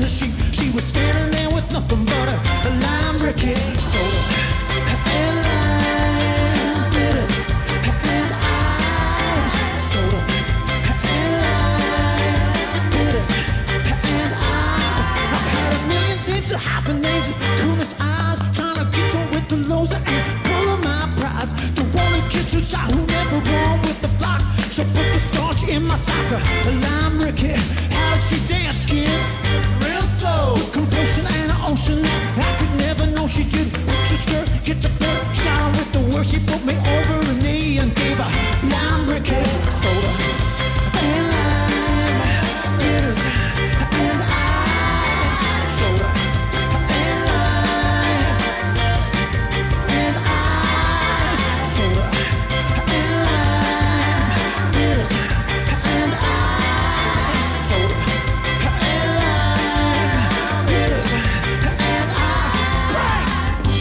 She was standing there with nothing but a lime Rickey soda and lime bitters and ice soda and lime bitters and ice. I've had a million tips of hyphen names and coolest eyes, trying to get them with the lows and pull on my prize. The one who gets who shot who never won with the block. She'll put the starch in my soccer, a lime Rickey. How did she dance, kids? Real slow, compulsion and an ocean. I could never know she did. Put your skirt, get the fur. She got on with the word. She put me over her knee and gave her lime Rickey soda and lime bitters and ice soda and lime and ice soda and lime bitters and ice soda and lime bitters and ice. Break!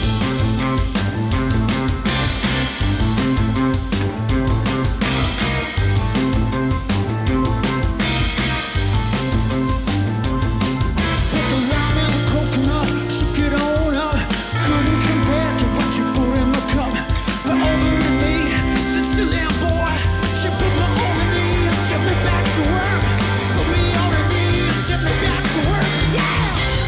Put the lime in the coconut, shook it on up. Couldn't compare to what you put in the cup. But over to me, sit still there, boy. She put me on the knee and shipped me back to work. Put me on the knee and shipped me back to work. Yeah!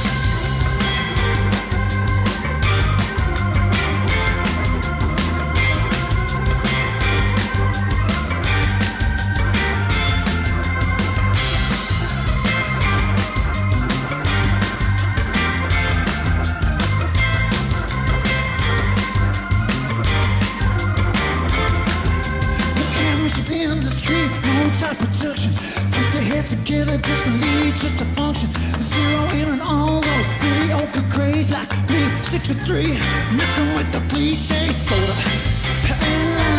The cameras of the industry, no type production. Put their heads together just to lead, just to function. Zero in on all those mediocre craze like me, 6 for 3, messing with the cliche soda and lime